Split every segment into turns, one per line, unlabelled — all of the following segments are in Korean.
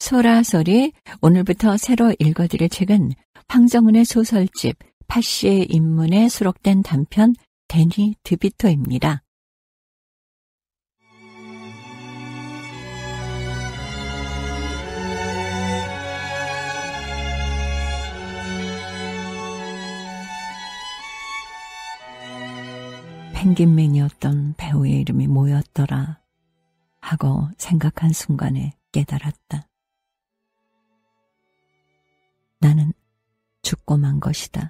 소라소리, 오늘부터 새로 읽어드릴 책은 황정은의 소설집 파시의 인문에 수록된 단편 데니 드비토입니다. 펭귄맨이었던 배우의 이름이 뭐였더라 하고 생각한 순간에 깨달았다. 나는 죽고 만 것이다.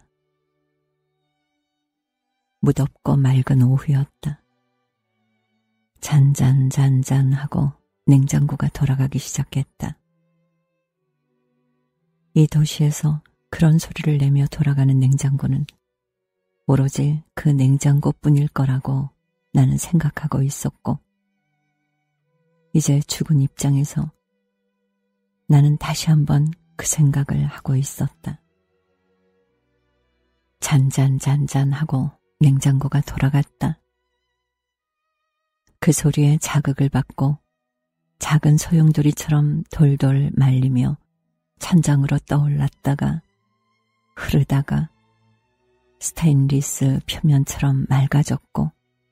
무덥고 맑은 오후였다. 잔잔하고 냉장고가 돌아가기 시작했다. 이 도시에서 그런 소리를 내며 돌아가는 냉장고는 오로지 그 냉장고뿐일 거라고 나는 생각하고 있었고, 이제 죽은 입장에서 나는 다시 한번 그 생각을 하고 있었다. 잔잔하고 냉장고가 돌아갔다. 그 소리에 자극을 받고 작은 소용돌이처럼 돌돌 말리며 천장으로 떠올랐다가 흐르다가 스테인리스 표면처럼 맑아졌고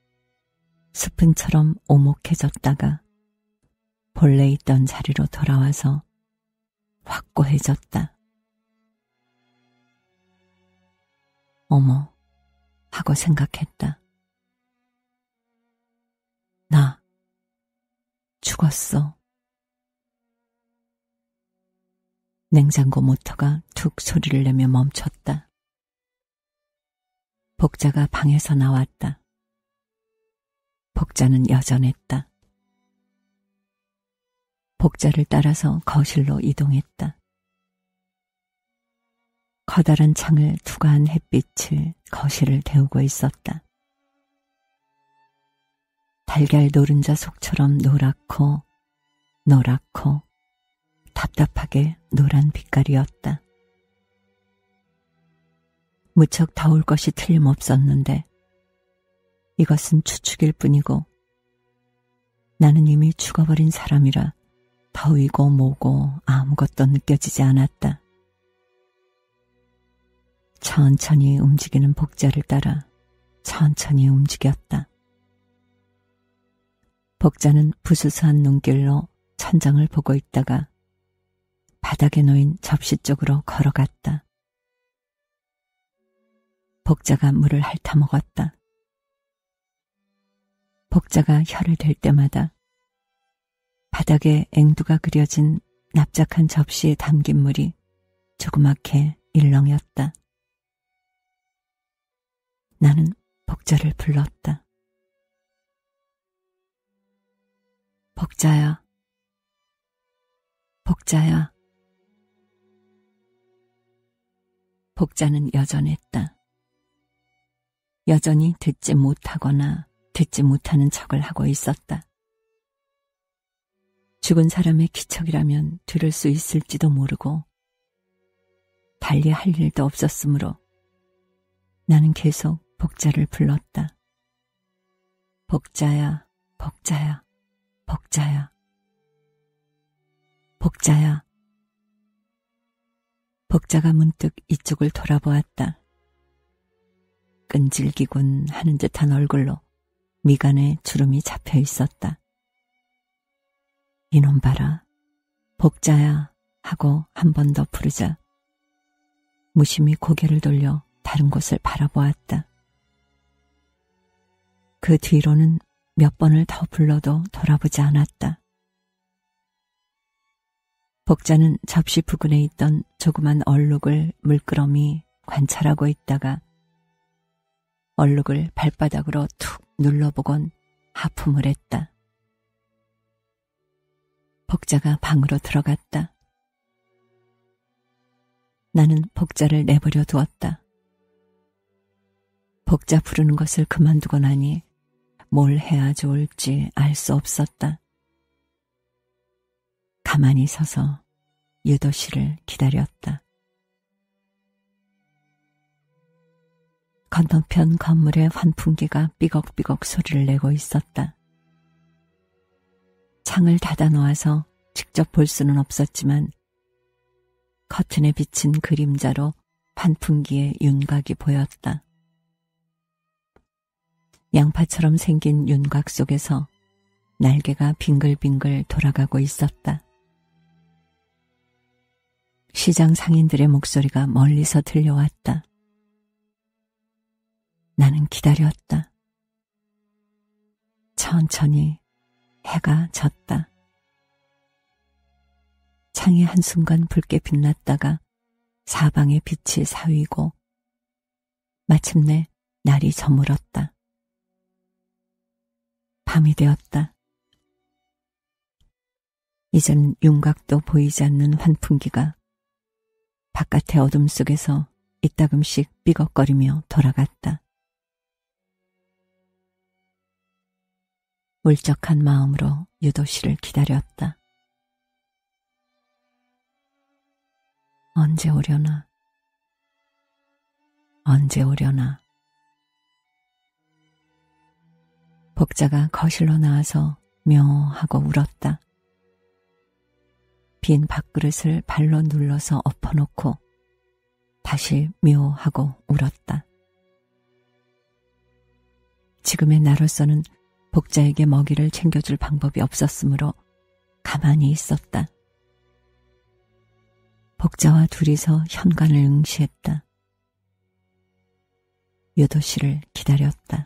스푼처럼 오목해졌다가 본래 있던 자리로 돌아와서 확고해졌다. 어머 하고 생각했다. 나 죽었어. 냉장고 모터가 툭 소리를 내며 멈췄다. 복자가 방에서 나왔다. 복자는 여전했다. 복자를 따라서 거실로 이동했다. 커다란 창을 투과한 햇빛을 거실을 데우고 있었다. 달걀 노른자 속처럼 노랗고 답답하게 노란 빛깔이었다. 무척 더울 것이 틀림없었는데 이것은 추측일 뿐이고 나는 이미 죽어버린 사람이라 더위고 뭐고 아무것도 느껴지지 않았다. 천천히 움직이는 복자를 따라 천천히 움직였다. 복자는 부스스한 눈길로 천장을 보고 있다가 바닥에 놓인 접시 쪽으로 걸어갔다. 복자가 물을 핥아먹었다. 복자가 혀를 댈 때마다 바닥에 앵두가 그려진 납작한 접시에 담긴 물이 조그맣게 일렁였다. 나는 복자를 불렀다. 복자야, 복자야. 복자는 여전했다. 여전히 듣지 못하거나 듣지 못하는 척을 하고 있었다. 죽은 사람의 기척이라면 들을 수 있을지도 모르고 달리 할 일도 없었으므로 나는 계속 복자를 불렀다. 복자야, 복자야, 복자야, 복자야. 복자가 문득 이쪽을 돌아보았다. 끈질기군 하는 듯한 얼굴로 미간에 주름이 잡혀 있었다. 이놈 봐라, 복자야 하고 한 번 더 부르자 무심히 고개를 돌려 다른 곳을 바라보았다. 그 뒤로는 몇 번을 더 불러도 돌아보지 않았다. 복자는 접시 부근에 있던 조그만 얼룩을 물끄러미 관찰하고 있다가 얼룩을 발바닥으로 툭 눌러보곤 하품을 했다. 복자가 방으로 들어갔다. 나는 복자를 내버려 두었다. 복자 부르는 것을 그만두고 나니 뭘 해야 좋을지 알 수 없었다. 가만히 서서 유도 씨를 기다렸다. 건너편 건물의 환풍기가 삐걱삐걱 소리를 내고 있었다. 창을 닫아 놓아서 직접 볼 수는 없었지만 커튼에 비친 그림자로 환풍기의 윤곽이 보였다. 양파처럼 생긴 윤곽 속에서 날개가 빙글빙글 돌아가고 있었다. 시장 상인들의 목소리가 멀리서 들려왔다. 나는 기다렸다. 천천히 해가 졌다. 창이 한순간 붉게 빛났다가 사방의 빛이 사위고 마침내 날이 저물었다. 밤이 되었다. 이젠 윤곽도 보이지 않는 환풍기가 바깥의 어둠 속에서 이따금씩 삐걱거리며 돌아갔다. 울적한 마음으로 유도씨를 기다렸다. 언제 오려나, 언제 오려나. 복자가 거실로 나와서 묘하고 울었다. 빈 밥그릇을 발로 눌러서 엎어놓고 다시 묘하고 울었다. 지금의 나로서는 복자에게 먹이를 챙겨줄 방법이 없었으므로 가만히 있었다. 복자와 둘이서 현관을 응시했다. 유도씨를 기다렸다.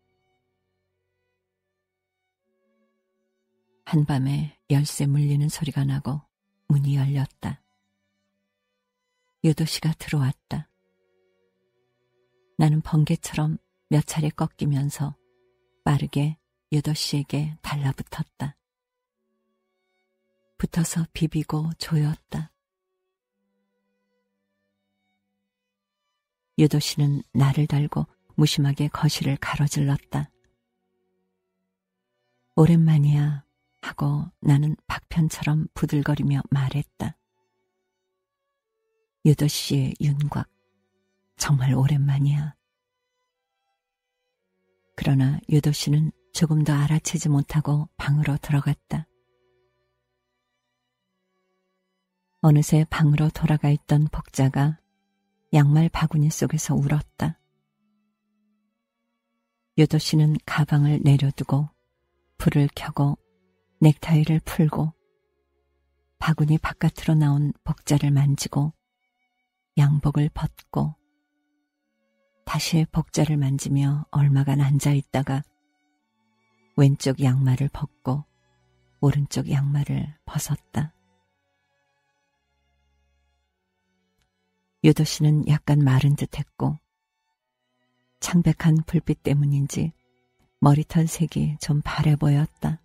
한밤에 열쇠 물리는 소리가 나고 문이 열렸다. 유도씨가 들어왔다. 나는 번개처럼 몇 차례 꺾이면서 빠르게 유도씨에게 달라붙었다. 붙어서 비비고 조였다. 유도씨는 나를 달고 무심하게 거실을 가로질렀다. 오랜만이야 하고 나는 박편처럼 부들거리며 말했다. 유도씨의 윤곽, 정말 오랜만이야. 그러나 유도씨는 조금 더 알아채지 못하고 방으로 들어갔다. 어느새 방으로 돌아가 있던 복자가 양말 바구니 속에서 울었다. 유도씨는 가방을 내려두고 불을 켜고 넥타이를 풀고 바구니 바깥으로 나온 복자를 만지고 양복을 벗고 다시 복자를 만지며 얼마간 앉아 있다가 왼쪽 양말을 벗고 오른쪽 양말을 벗었다. 유도씨는 약간 마른 듯했고 창백한 불빛 때문인지 머리털 색이 좀 바래 보였다.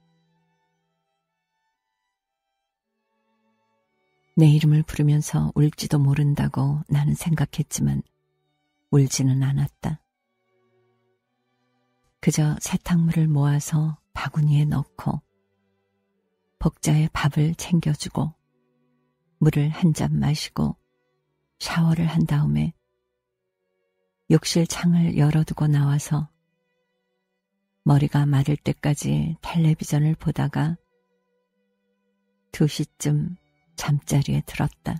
내 이름을 부르면서 울지도 모른다고 나는 생각했지만 울지는 않았다. 그저 세탁물을 모아서 바구니에 넣고 복자의 밥을 챙겨주고 물을 한 잔 마시고 샤워를 한 다음에 욕실 창을 열어두고 나와서 머리가 마를 때까지 텔레비전을 보다가 2시쯤 잠자리에 들었다.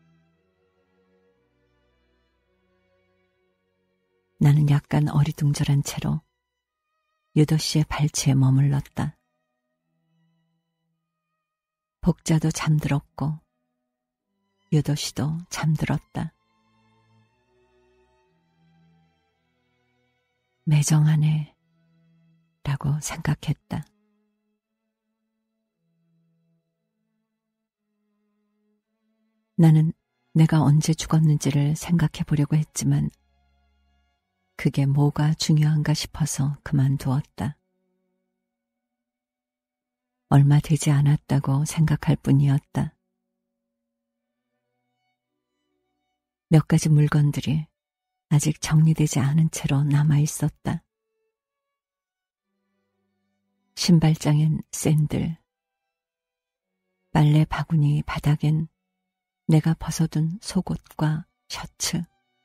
나는 약간 어리둥절한 채로 유도씨의 발치에 머물렀다. 복자도 잠들었고 유도씨도 잠들었다. 매정하네 라고 생각했다. 나는 내가 언제 죽었는지를 생각해 보려고 했지만 그게 뭐가 중요한가 싶어서 그만두었다. 얼마 되지 않았다고 생각할 뿐이었다. 몇 가지 물건들이 아직 정리되지 않은 채로 남아 있었다. 신발장엔 샌들, 빨래 바구니 바닥엔 내가 벗어둔 속옷과 셔츠,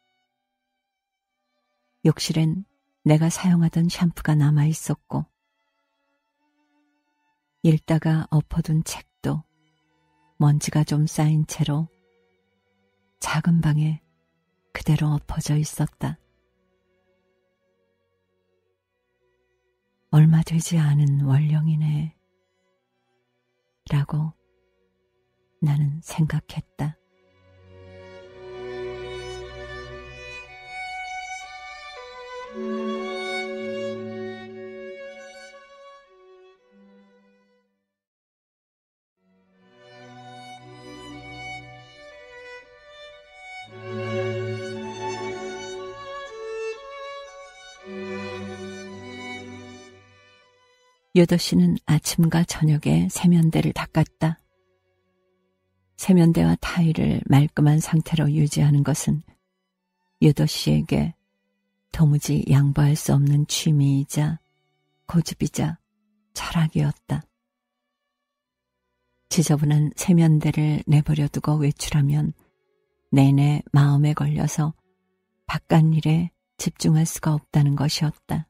욕실엔 내가 사용하던 샴푸가 남아 있었고 읽다가 엎어둔 책도 먼지가 좀 쌓인 채로 작은 방에 그대로 엎어져 있었다. 얼마 되지 않은 원령이네 라고 나는 생각했다. 유도 씨는 아침과 저녁에 세면대를 닦았다. 세면대와 타일을 말끔한 상태로 유지하는 것은 유도 씨에게 도무지 양보할 수 없는 취미이자 고집이자 철학이었다. 지저분한 세면대를 내버려 두고 외출하면 내내 마음에 걸려서 바깥일에 집중할 수가 없다는 것이었다.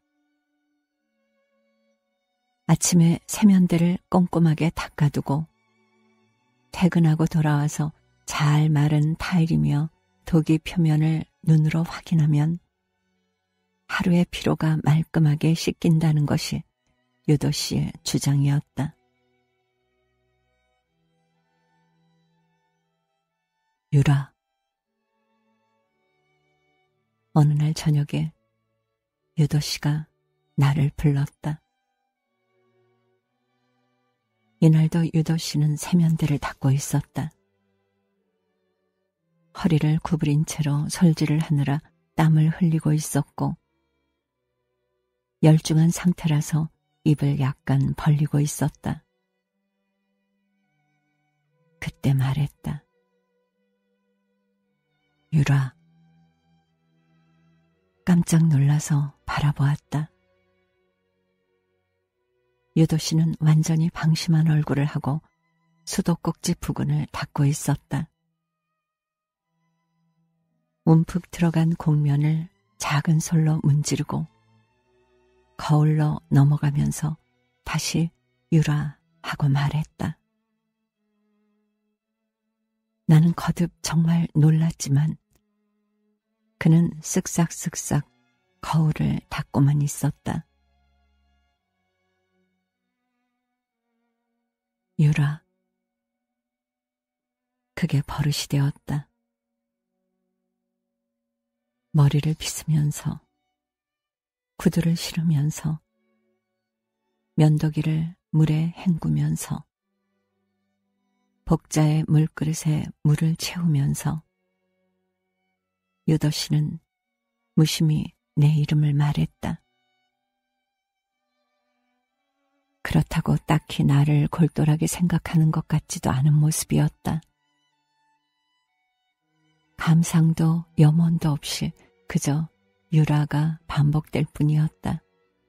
아침에 세면대를 꼼꼼하게 닦아두고 퇴근하고 돌아와서 잘 마른 타일이며 도기 표면을 눈으로 확인하면 하루의 피로가 말끔하게 씻긴다는 것이 유도 씨의 주장이었다. 유라. 어느 날 저녁에 유도 씨가 나를 불렀다. 이날도 유도 씨는 세면대를 닦고 있었다. 허리를 구부린 채로 솔질을 하느라 땀을 흘리고 있었고 열중한 상태라서 입을 약간 벌리고 있었다. 그때 말했다. 유라. 깜짝 놀라서 바라보았다. 유도 씨는 완전히 방심한 얼굴을 하고 수도꼭지 부근을 닦고 있었다. 움푹 들어간 곡면을 작은 솔로 문지르고 거울로 넘어가면서 다시 유라 하고 말했다. 나는 거듭 정말 놀랐지만 그는 쓱싹쓱싹 거울을 닦고만 있었다. 유라. 그게 버릇이 되었다. 머리를 빗으면서 구두를 신으면서 면도기를 물에 헹구면서 복자의 물그릇에 물을 채우면서 유도 씨는 무심히 내 이름을 말했다. 그렇다고 딱히 나를 골똘하게 생각하는 것 같지도 않은 모습이었다. 감상도 염원도 없이 그저 유라가 반복될 뿐이었다.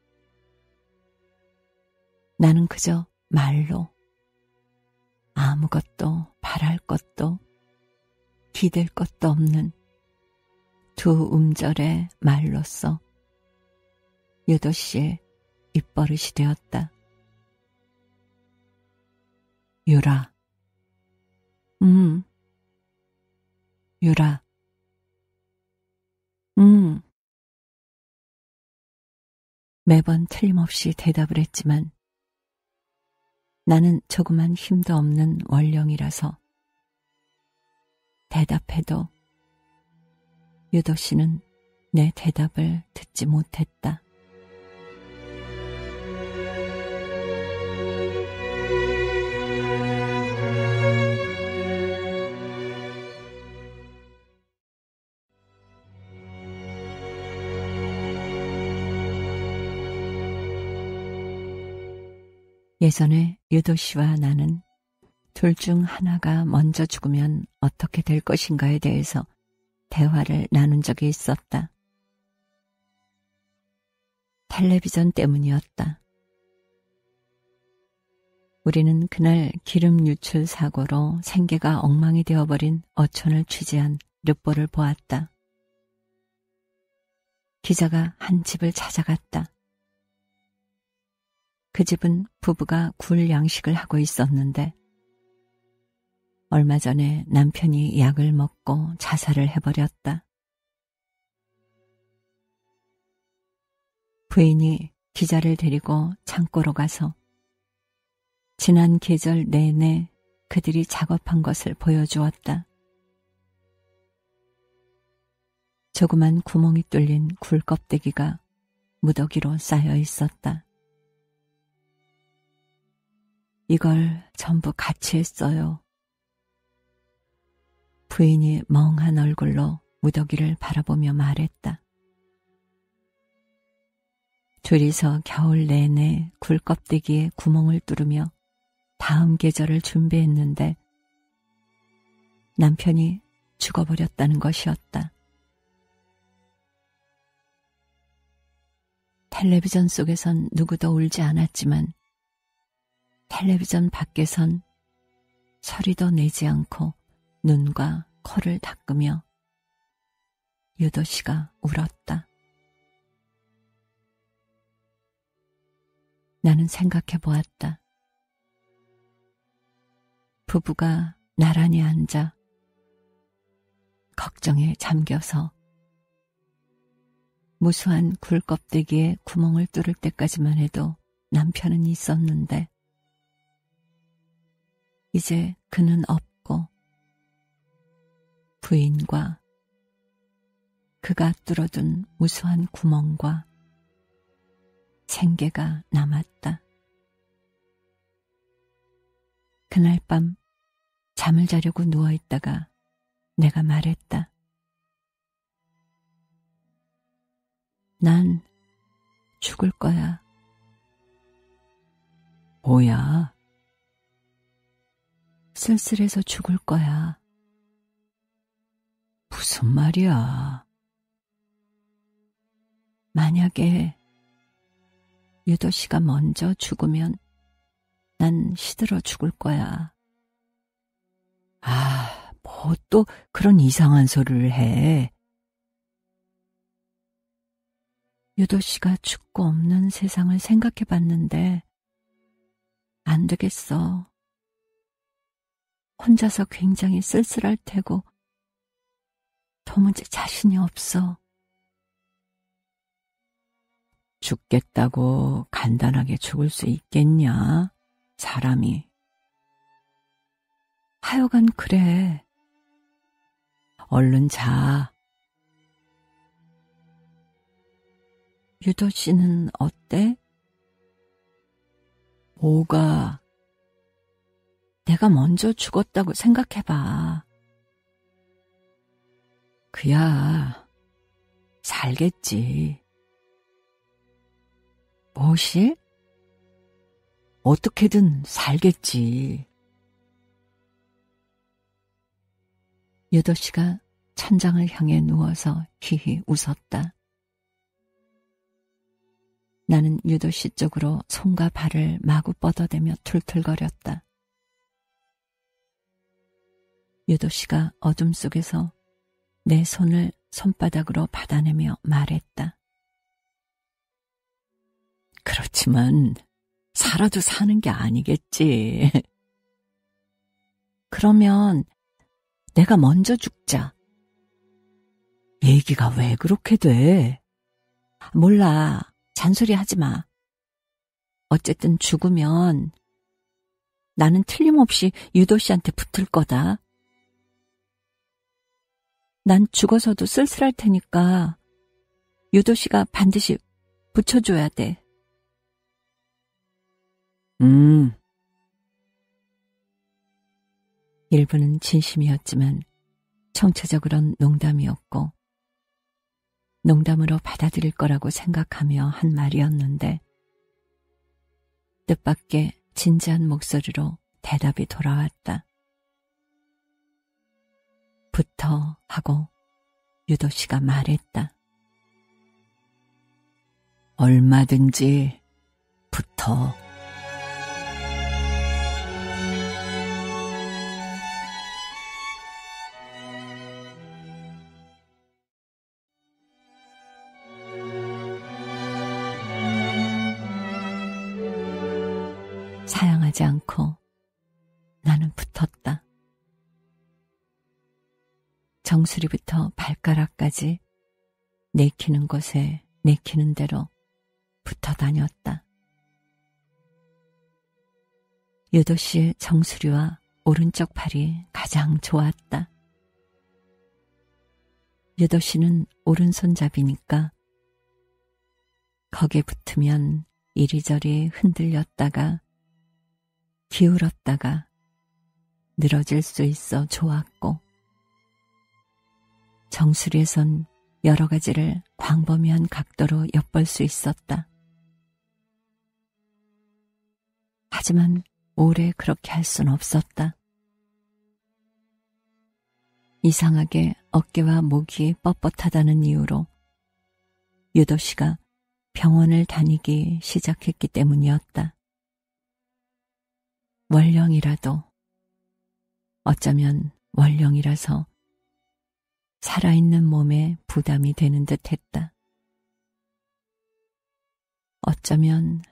나는 그저 말로 아무것도 바랄 것도 기댈 것도 없는 두 음절의 말로써 유도 씨의 입버릇이 되었다. 유라. 유라. 매번 틀림없이 대답을 했지만 나는 조그만 힘도 없는 원령이라서 대답해도 유도 씨는 내 대답을 듣지 못했다. 예전에 유도 씨와 나는 둘 중 하나가 먼저 죽으면 어떻게 될 것인가에 대해서 대화를 나눈 적이 있었다. 텔레비전 때문이었다. 우리는 그날 기름 유출 사고로 생계가 엉망이 되어버린 어촌을 취재한 르뽀를 보았다. 기자가 한 집을 찾아갔다. 그 집은 부부가 굴 양식을 하고 있었는데 얼마 전에 남편이 약을 먹고 자살을 해버렸다. 부인이 기자를 데리고 창고로 가서 지난 계절 내내 그들이 작업한 것을 보여주었다. 조그만 구멍이 뚫린 굴 껍데기가 무더기로 쌓여 있었다. 이걸 전부 같이 했어요. 부인이 멍한 얼굴로 무더기를 바라보며 말했다. 둘이서 겨울 내내 굴 껍데기에 구멍을 뚫으며 다음 계절을 준비했는데 남편이 죽어버렸다는 것이었다. 텔레비전 속에선 누구도 울지 않았지만 텔레비전 밖에선 소리도 내지 않고 눈과 코를 닦으며 유도 씨가 울었다. 나는 생각해 보았다. 부부가 나란히 앉아 걱정에 잠겨서 무수한 굴 껍데기에 구멍을 뚫을 때까지만 해도 남편은 있었는데 이제 그는 없고 부인과 그가 뚫어둔 무수한 구멍과 생계가 남았다. 그날 밤 잠을 자려고 누워있다가 내가 말했다. 난 죽을 거야. 뭐야? 쓸쓸해서 죽을 거야. 무슨 말이야? 만약에 유도 씨가 먼저 죽으면 난 시들어 죽을 거야. 아, 뭐 또 그런 이상한 소리를 해. 유도 씨가 죽고 없는 세상을 생각해 봤는데 안 되겠어. 혼자서 굉장히 쓸쓸할 테고 도무지 자신이 없어. 죽겠다고 간단하게 죽을 수 있겠냐, 사람이. 하여간 그래. 얼른 자. 유도 씨는 어때? 뭐가? 내가 먼저 죽었다고 생각해봐. 그야 살겠지. 무엇이? 어떻게든 살겠지. 유도 씨가 천장을 향해 누워서 히히 웃었다. 나는 유도 씨 쪽으로 손과 발을 마구 뻗어대며 툴툴거렸다. 유도 씨가 어둠 속에서 내 손을 손바닥으로 받아내며 말했다. 그렇지만 살아도 사는 게 아니겠지. 그러면 내가 먼저 죽자. 얘기가 왜 그렇게 돼? 몰라. 잔소리 하지 마. 어쨌든 죽으면 나는 틀림없이 유도 씨한테 붙을 거다. 난 죽어서도 쓸쓸할 테니까 유도 씨가 반드시 붙여줘야 돼. 일부는 진심이었지만 총체적으론 농담이었고 농담으로 받아들일 거라고 생각하며 한 말이었는데 뜻밖의 진지한 목소리로 대답이 돌아왔다. 붙어 하고 유도 씨가 말했다. 얼마든지 붙어. 사양하지 않고 나는 붙었다. 정수리부터 발가락까지 내키는 곳에 내키는 대로 붙어 다녔다. 유도 씨의 정수리와 오른쪽 팔이 가장 좋았다. 유도 씨는 오른손잡이니까 거기에 붙으면 이리저리 흔들렸다가 기울었다가 늘어질 수 있어 좋았고, 정수리에선 여러 가지를 광범위한 각도로 엿볼 수 있었다. 하지만 오래 그렇게 할 순 없었다. 이상하게 어깨와 목이 뻣뻣하다는 이유로 유도 씨가 병원을 다니기 시작했기 때문이었다. 월령이라도, 어쩌면 월령이라서 살아있는 몸에 부담이 되는 듯 했다. 어쩌면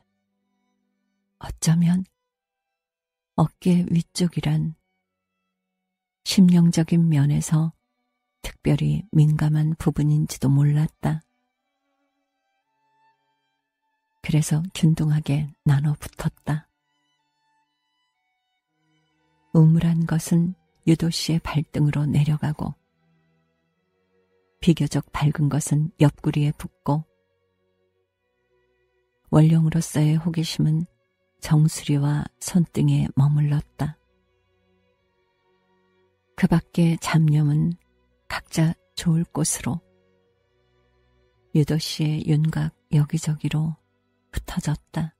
어깨 위쪽이란 심령적인 면에서 특별히 민감한 부분인지도 몰랐다. 그래서 균등하게 나눠 붙었다. 우물한 것은 유도 씨의 발등으로 내려가고, 비교적 밝은 것은 옆구리에 붙고, 월령으로서의 호기심은 정수리와 손등에 머물렀다. 그 밖의 잡념은 각자 좋을 곳으로 유도 씨의 윤곽 여기저기로 흩어졌다.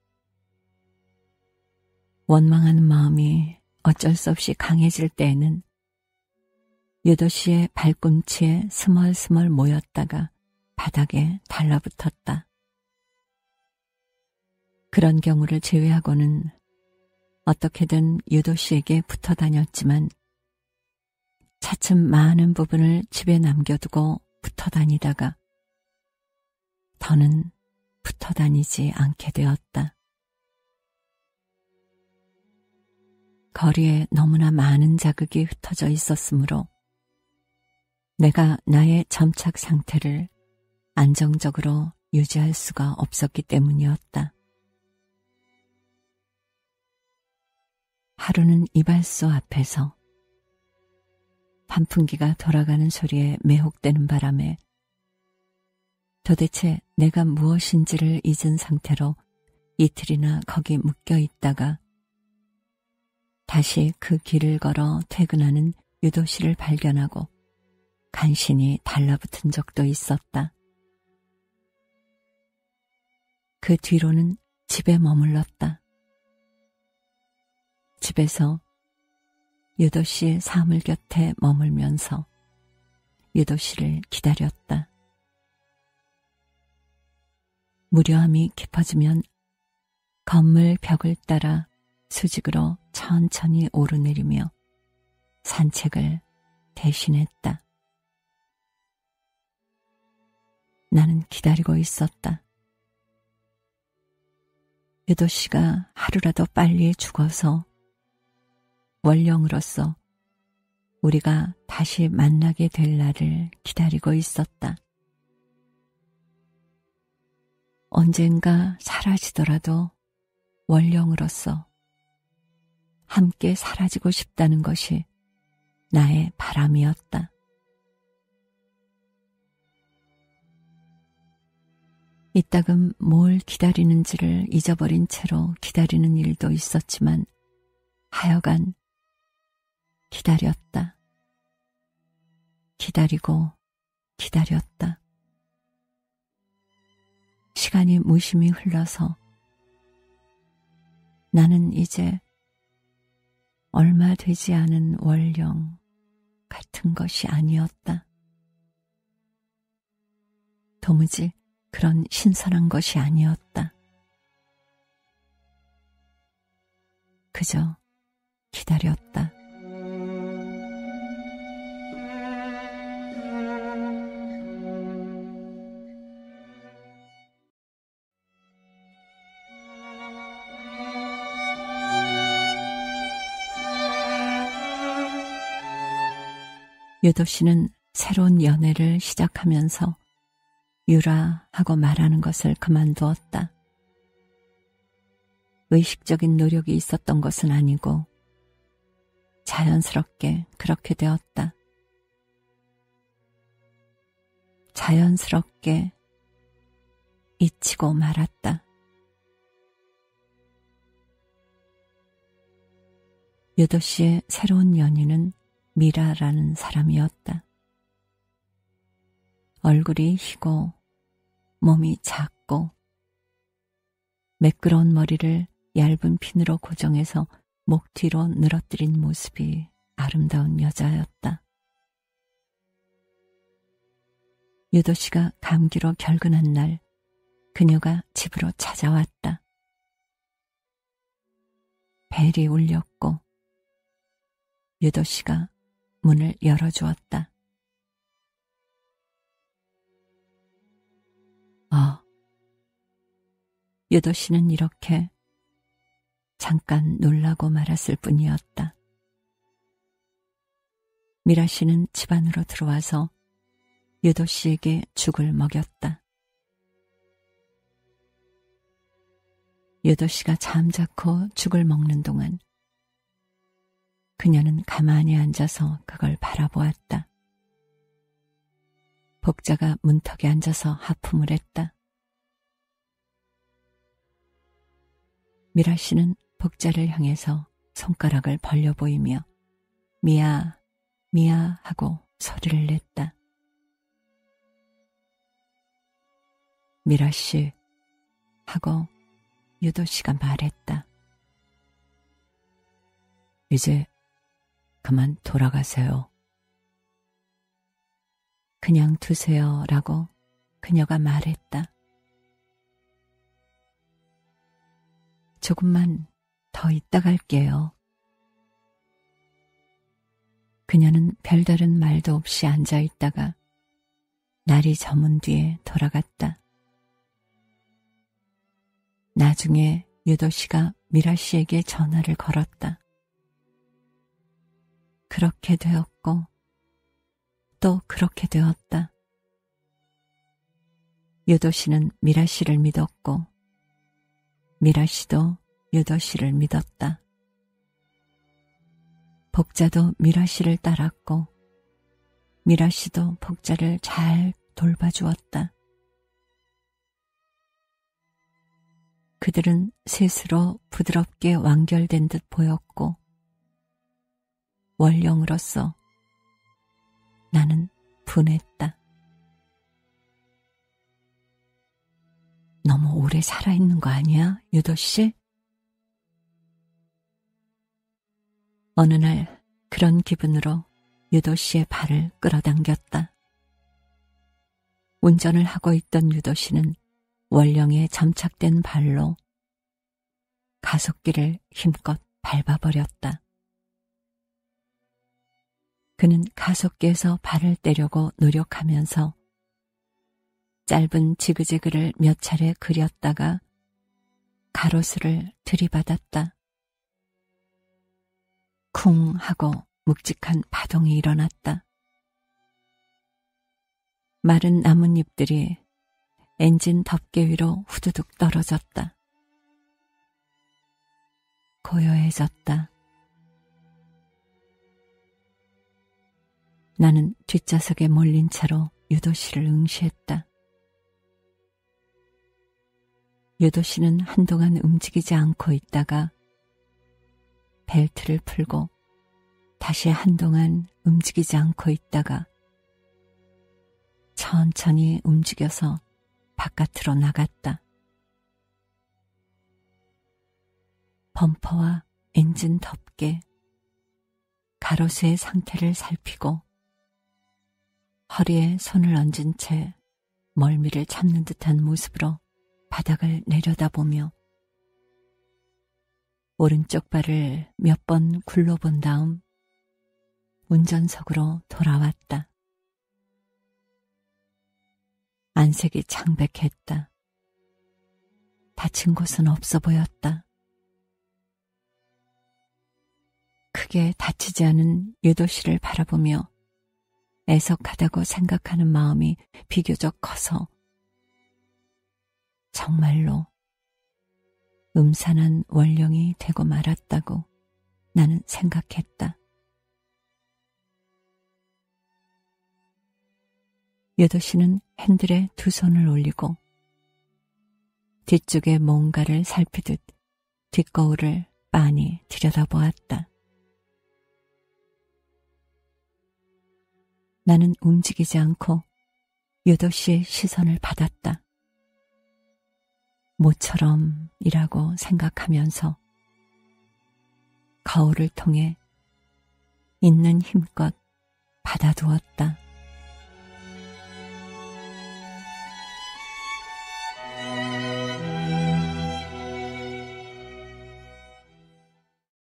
원망하는 마음이 어쩔 수 없이 강해질 때에는 유도 씨의 발꿈치에 스멀스멀 모였다가 바닥에 달라붙었다. 그런 경우를 제외하고는 어떻게든 유도 씨에게 붙어 다녔지만, 차츰 많은 부분을 집에 남겨두고 붙어 다니다가 더는 붙어 다니지 않게 되었다. 거리에 너무나 많은 자극이 흩어져 있었으므로 내가 나의 점착 상태를 안정적으로 유지할 수가 없었기 때문이었다. 하루는 이발소 앞에서 환풍기가 돌아가는 소리에 매혹되는 바람에 도대체 내가 무엇인지를 잊은 상태로 이틀이나 거기 묶여 있다가 다시 그 길을 걸어 퇴근하는 유도 씨를 발견하고 간신히 달라붙은 적도 있었다. 그 뒤로는 집에 머물렀다. 집에서 유도 씨의 사물 곁에 머물면서 유도 씨를 기다렸다. 무료함이 깊어지면 건물 벽을 따라 수직으로 천천히 오르내리며 산책을 대신했다. 나는 기다리고 있었다. 유도 씨가 하루라도 빨리 죽어서 월령으로서 우리가 다시 만나게 될 날을 기다리고 있었다. 언젠가 사라지더라도 월령으로서 함께 사라지고 싶다는 것이 나의 바람이었다. 이따금 뭘 기다리는지를 잊어버린 채로 기다리는 일도 있었지만 하여간 기다렸다. 기다리고 기다렸다. 시간이 무심히 흘러서 나는 이제 얼마 되지 않은 월령 같은 것이 아니었다. 도무지 그런 신선한 것이 아니었다. 그저 기다렸다. 유도 씨는 새로운 연애를 시작하면서 유라 하고 말하는 것을 그만두었다. 의식적인 노력이 있었던 것은 아니고 자연스럽게 그렇게 되었다. 자연스럽게 잊히고 말았다. 유도 씨의 새로운 연인은 미라라는 사람이었다. 얼굴이 희고 몸이 작고 매끄러운 머리를 얇은 핀으로 고정해서 목 뒤로 늘어뜨린 모습이 아름다운 여자였다. 유도 씨가 감기로 결근한 날 그녀가 집으로 찾아왔다. 벨이 울렸고 유도 씨가 문을 열어주었다. 유도 씨는 이렇게 잠깐 놀라고 말았을 뿐이었다. 미라 씨는 집 안으로 들어와서 유도 씨에게 죽을 먹였다. 유도 씨가 잠자코 죽을 먹는 동안 그녀는 가만히 앉아서 그걸 바라보았다. 복자가 문턱에 앉아서 하품을 했다. 미라 씨는 복자를 향해서 손가락을 벌려 보이며 미야, 미야 하고 소리를 냈다. 미라 씨 하고 유도 씨가 말했다. 이제 그만 돌아가세요. 그냥 두세요 라고 그녀가 말했다. 조금만 더 있다 갈게요. 그녀는 별다른 말도 없이 앉아 있다가 날이 저문 뒤에 돌아갔다. 나중에 유도 씨가 미라 씨에게 전화를 걸었다. 그렇게 되었고 또 그렇게 되었다. 유도 씨는 미라 씨를 믿었고 미라 씨도 유도 씨를 믿었다. 복자도 미라 씨를 따랐고 미라 씨도 복자를 잘 돌봐주었다. 그들은 셋으로 부드럽게 완결된 듯 보였고 월령으로서 나는 분했다. 너무 오래 살아있는 거 아니야, 유도 씨? 어느 날 그런 기분으로 유도 씨의 발을 끌어당겼다. 운전을 하고 있던 유도 씨는 월령에 점착된 발로 가속기를 힘껏 밟아버렸다. 그는 가속기에서 발을 떼려고 노력하면서 짧은 지그재그를 몇 차례 그렸다가 가로수를 들이받았다. 쿵 하고 묵직한 파동이 일어났다. 마른 나뭇잎들이 엔진 덮개 위로 후두둑 떨어졌다. 고요해졌다. 나는 뒷좌석에 몰린 채로 유도 씨를 응시했다. 유도 씨는 한동안 움직이지 않고 있다가 벨트를 풀고 다시 한동안 움직이지 않고 있다가 천천히 움직여서 바깥으로 나갔다. 범퍼와 엔진 덮개, 가로수의 상태를 살피고 허리에 손을 얹은 채 멀미를 참는 듯한 모습으로 바닥을 내려다보며 오른쪽 발을 몇 번 굴러본 다음 운전석으로 돌아왔다. 안색이 창백했다. 다친 곳은 없어 보였다. 크게 다치지 않은 유도 씨를 바라보며 애석하다고 생각하는 마음이 비교적 커서 정말로 음산한 원령이 되고 말았다고 나는 생각했다. 여도씨는 핸들에 두 손을 올리고 뒤쪽에 뭔가를 살피듯 뒷거울을 빤히 들여다보았다. 나는 움직이지 않고 여도씨의 시선을 받았다. 모처럼이라고 생각하면서 거울을 통해 있는 힘껏 받아두었다.